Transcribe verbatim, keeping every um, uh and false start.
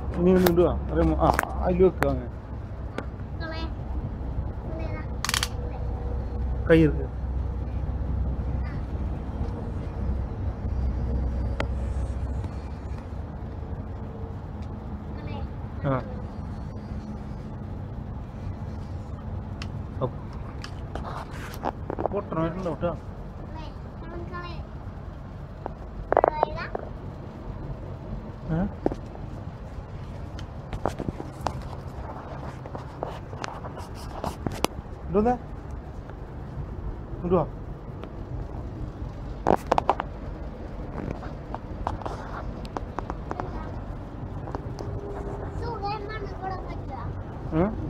ഇനി ഇടുക അറിയാമോ? ആ അതിൽ വെക്കുക അങ്ങനെ കൈ ഇருக்கு ആ പൊട്ടണമായിട്ടുണ്ടോ കേട്ടോ. ഏ ഇടുന്നേ ഇടുവാ ഏ